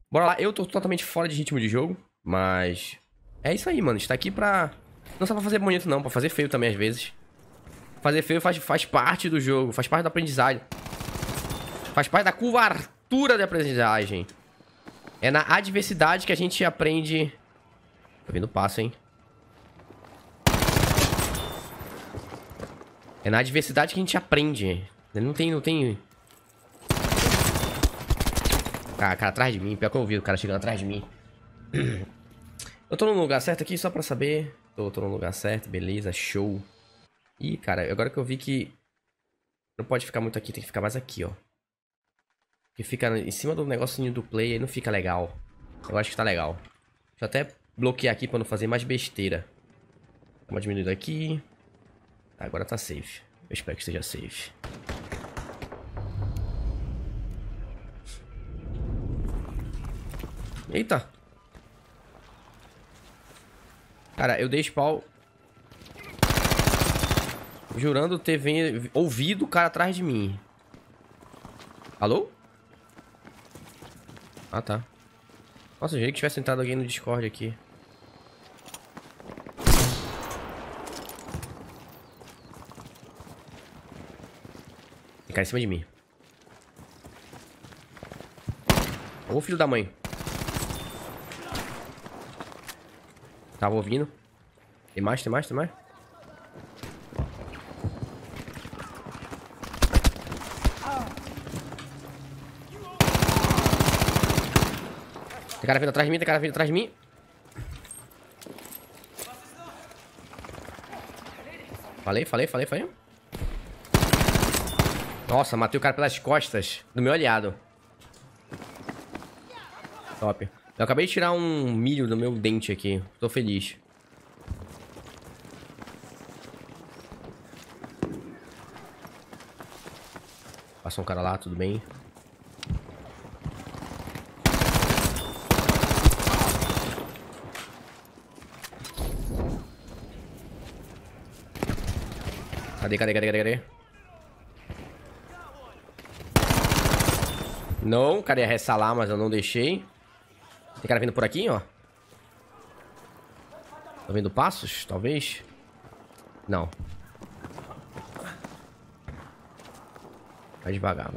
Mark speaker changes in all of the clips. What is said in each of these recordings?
Speaker 1: Bora lá. Eu tô totalmente fora de ritmo de jogo, mas... É isso aí, mano. A gente tá aqui pra... Não só pra fazer bonito, não. Pra fazer feio também, às vezes. Fazer feio faz parte do jogo. Faz parte da aprendizagem. Faz parte da curvatura da aprendizagem. É na adversidade que a gente aprende... Tô vendo passo, hein? É na adversidade que a gente aprende. Não tem... Cara, atrás de mim. Pior que eu ouvi o cara chegando atrás de mim. Eu tô no lugar certo aqui, só pra saber. Tô no lugar certo, beleza, show. Ih, cara, agora que eu vi que... Não pode ficar muito aqui, tem que ficar mais aqui, ó. Porque fica em cima do negocinho do play, aí não fica legal. Eu acho que tá legal. Deixa eu até bloquear aqui pra não fazer mais besteira. Dá uma diminuída aqui. Agora tá safe. Eu espero que esteja safe. Eita. Cara, eu dei spawn jurando ter ouvido o cara atrás de mim. Alô? Ah, tá. Nossa, eu jurei que tivesse entrado alguém no Discord aqui. Tem cara em cima de mim. Ô, filho da mãe. Tava ouvindo. Tem mais, tem mais, tem mais. Tem cara vindo atrás de mim, tem cara vindo atrás de mim. Falei. Nossa, matei o cara pelas costas do meu aliado. Top. Eu acabei de tirar um milho do meu dente aqui. Tô feliz. Passou um cara lá, tudo bem. Cadê? Não, o cara ia ressalar, mas eu não deixei. Tem cara vindo por aqui, ó. Tô vendo passos, talvez. Não. Vai devagar.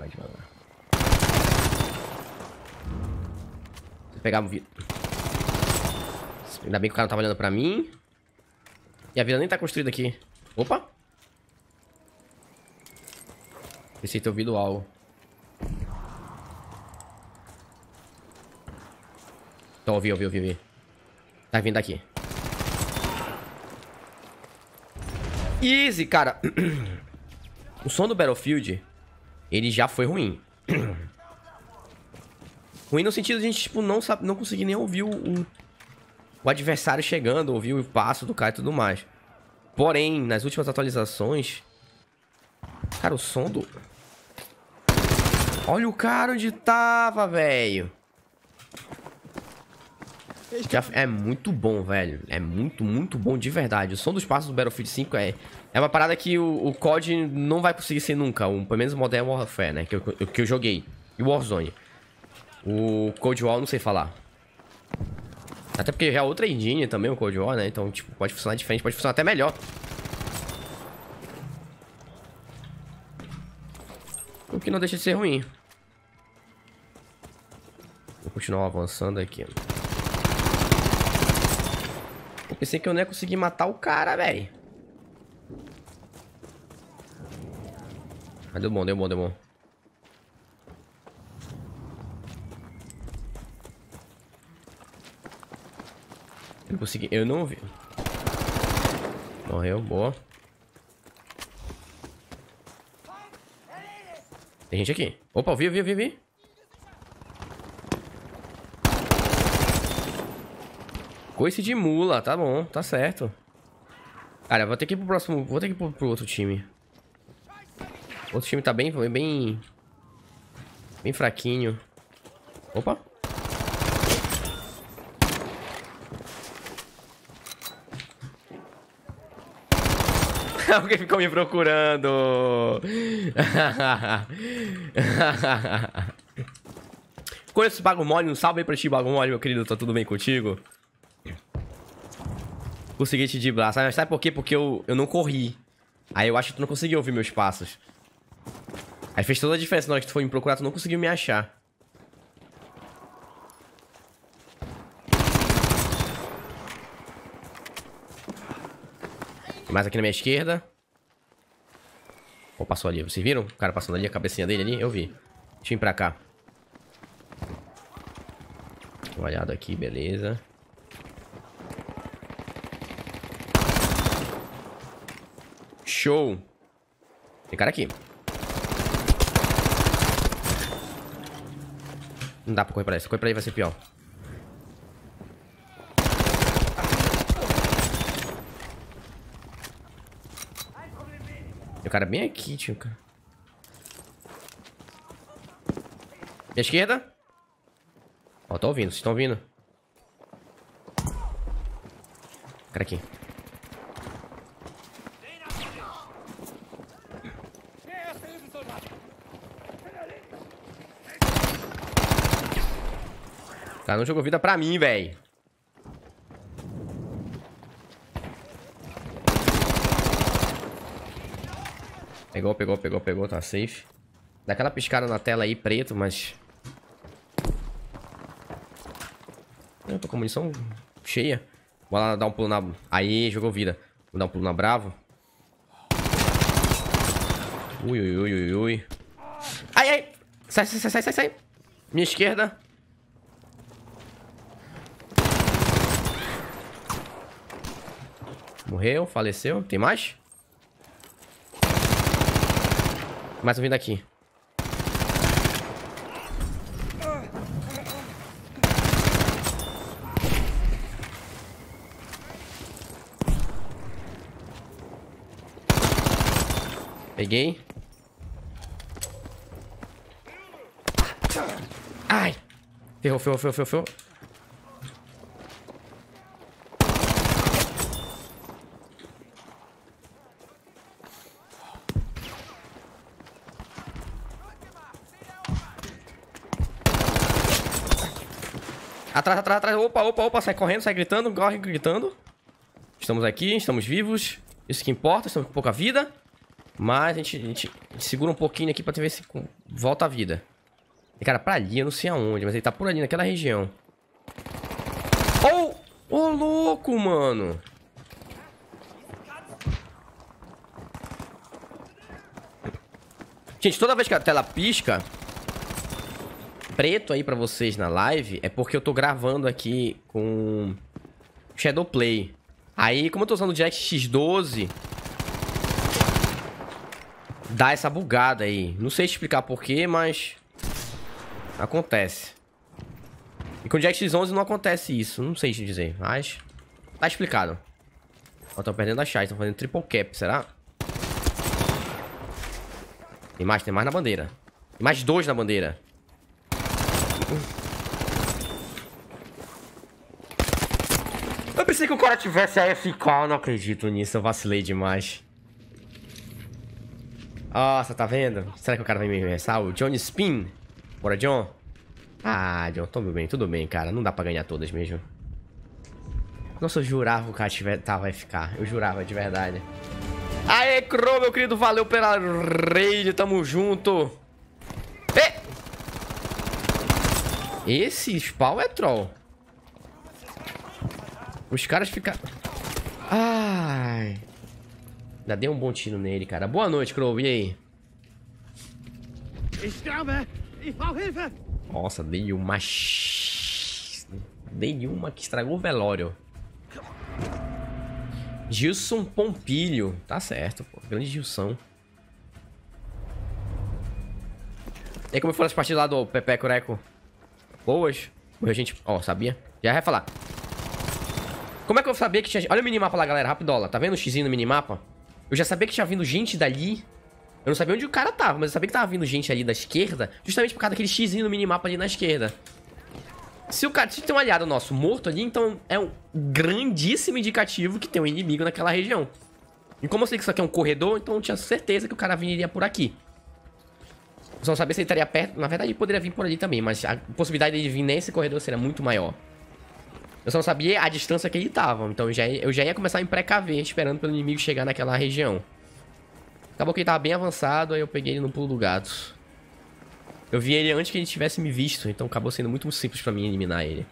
Speaker 1: Vou pegar um vidro. Ainda bem que o cara não tava olhando pra mim. E a vila nem tá construída aqui. Opa! Pensei ter ouvido algo. Então, ouvi. Tá vindo daqui. Easy, cara. O som do Battlefield, ele já foi ruim. Ruim no sentido de a gente, tipo, não conseguir nem ouvir o adversário chegando, ouvir o passo do cara e tudo mais. Porém, nas últimas atualizações... Cara, o som do... Olha o cara onde tava, velho. É muito bom, velho. É muito bom de verdade. O som dos passos do Battlefield 5 é uma parada que o COD não vai conseguir ser nunca. Pelo menos o Modern Warfare, né? Que eu joguei. E o Warzone. O Cold War eu não sei falar. Até porque já é outra engine também, o Cold War, né? Então, tipo, pode funcionar diferente. Pode funcionar até melhor. O que não deixa de ser ruim. Vou continuar avançando aqui. Eu pensei que eu não ia conseguir matar o cara, velho. Mas deu bom. Eu consegui, eu não vi. Morreu, boa. Tem gente aqui. Opa, eu vi. Coice de mula, tá bom, tá certo. Cara, eu vou ter que ir pro próximo. Vou ter que ir pro outro time. O outro time tá bem fraquinho. Opa. Alguém ficou me procurando. conheço esse Bago Mole, um salve aí pra ti, Bago Mole, meu querido, tá tudo bem contigo? Consegui te driblar, sabe por quê? Porque eu não corri. Aí eu acho que tu não conseguiu ouvir meus passos. Aí fez toda a diferença na hora que tu foi me procurar, tu não conseguiu me achar. Tem mais aqui na minha esquerda. Pô, passou ali, vocês viram? O cara passando ali, a cabecinha dele ali, eu vi. Deixa eu ir pra cá. Uma olhada aqui, beleza. Show. Tem cara aqui. Não dá pra correr pra aí. Se correr pra aí vai ser pior. Tem um cara bem aqui, tio. Minha esquerda. Ó, tô ouvindo. Vocês estão ouvindo? Cara aqui. Cara, não jogou vida pra mim, velho. Pegou, tá safe. Dá aquela piscada na tela aí, preto, mas... Eu tô com munição cheia. Vou lá dar um pulo na... Aí, jogou vida. Vou dar um pulo na Bravo. Ui. Ai. Sai. Minha esquerda. Morreu, faleceu. Tem mais? Mais um vindo aqui. Peguei. Ai. Ferrou. Atrás. Opa. Sai correndo, sai gritando. Corre gritando. Estamos aqui, estamos vivos. Isso que importa, estamos com pouca vida. Mas a gente segura um pouquinho aqui pra ver se volta a vida. E cara, pra ali, eu não sei aonde, mas ele tá por ali, naquela região. Oh, louco, mano. Gente, toda vez que a tela pisca preto aí pra vocês na live, é porque eu tô gravando aqui com Shadowplay. Aí, como eu tô usando o DirectX 12, dá essa bugada aí. Não sei explicar porquê, mas acontece. E com o DirectX 11 não acontece isso. Não sei te dizer, mas tá explicado. Ó, tô perdendo a chave, estão fazendo triple cap, será? Tem mais na bandeira. Tem mais 2 na bandeira. Eu pensei que o cara tivesse AFK, eu não acredito nisso, eu vacilei demais. Nossa, tá vendo? Será que o cara vai me arremessar? O Johnny Spin? Bora, John. Ah, John, tudo bem, cara. Não dá pra ganhar todas mesmo. Nossa, eu jurava que o cara tava AFK. Eu jurava, de verdade. Aê, Crow, meu querido, valeu pela raid, tamo junto. Esse spawn é troll. Os caras ficam... Ai. Ainda dei um bom tiro nele, cara. Boa noite, Crow, e aí? Nossa, dei uma que estragou o velório. Gilson Pompilho. Tá certo, pô. Grande Gilson. E aí, como foram as partidas lá do Pepe Cureco? Boas. Morreu gente... Ó, sabia? Já vai falar. Como é que eu sabia que tinha... Olha o minimapa lá, galera. Rapidola. Tá vendo o xizinho no minimapa? Eu já sabia que tinha vindo gente dali. Eu não sabia onde o cara tava, mas eu sabia que tava vindo gente ali da esquerda, justamente por causa daquele xizinho no minimapa ali na esquerda. Se tem um aliado nosso morto ali, então é um grandíssimo indicativo que tem um inimigo naquela região. E como eu sei que isso aqui é um corredor, então eu tinha certeza que o cara viria por aqui. Eu só não sabia se ele estaria perto. Na verdade, ele poderia vir por ali também, mas a possibilidade de ele vir nesse corredor seria muito maior. Eu só não sabia a distância que ele tava. Então eu já ia começar a me precaver, esperando pelo inimigo chegar naquela região. Acabou que ele tava bem avançado, aí eu peguei ele no pulo do gato. Eu vi ele antes que ele tivesse me visto, então acabou sendo muito simples pra mim eliminar ele.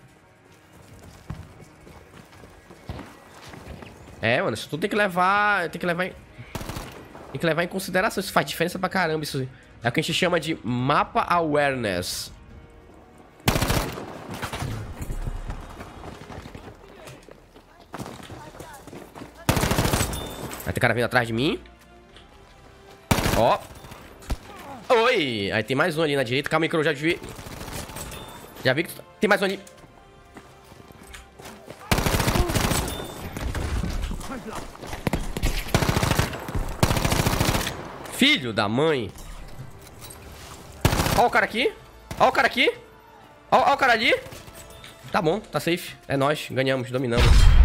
Speaker 1: É, mano, isso tudo tem que levar... Tem que levar em consideração. Isso faz diferença pra caramba. Isso é o que a gente chama de mapa awareness. Vai ter cara vindo atrás de mim. Ó. Oi! Aí tem mais um ali na direita. Calma aí que eu já vi. Já vi que tem mais um ali. Filho da mãe. Ó o cara aqui. Ó o cara aqui. Ó o cara ali. Tá bom, tá safe. É nóis, ganhamos, dominamos.